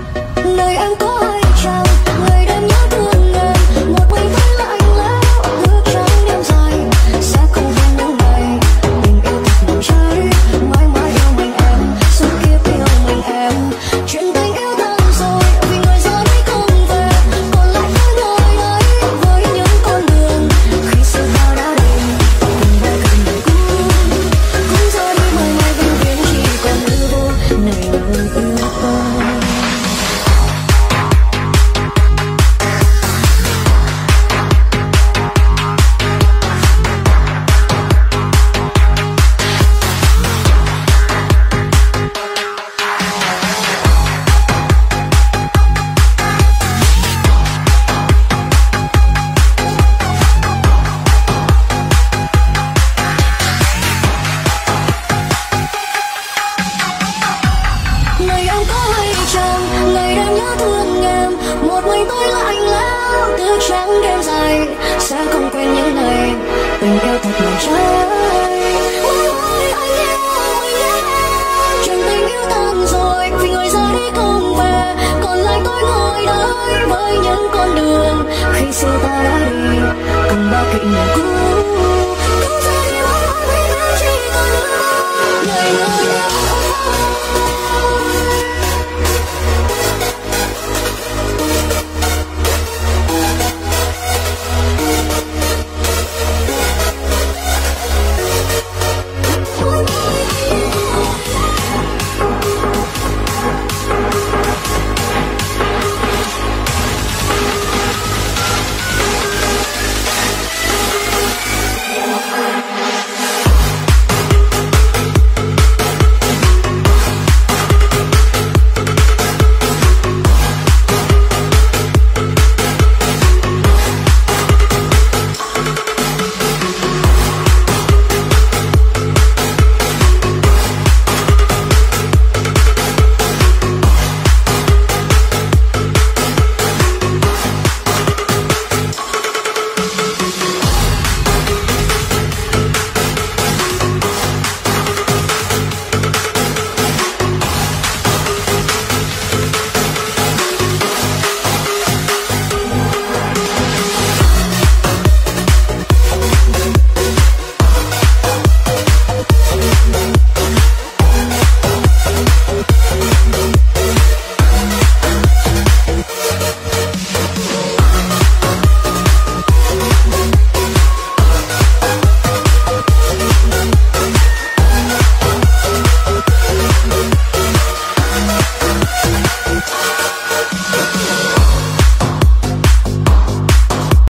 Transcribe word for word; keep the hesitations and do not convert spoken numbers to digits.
Nơi em có hay chăng, ngày đêm nhớ thương em, một mình tôi lạnh lẽo, thức trắng đêm dài, sẽ không quên những ngày tình yêu thật nồng cháy, mãi mãi yêu mình em, suốt kiếp yêu mình em. Chuyện tình yêu tan rồi, vì người ra đi không về, còn lại tôi ngồi đây với những con đường khi xưa ta đã đi, từng ngày cần đời cũ cũng ra đi mãi mãi vĩnh viễn, chỉ còn hư vô này người yêu tôi. Này em có hay chăng, ngày đêm nhớ thương em, một mình tôi lạnh lẽo, thức trắng đêm dài, sẽ không quên những ngày tình yêu thật nồng cháy. Ôi ôi anh yêu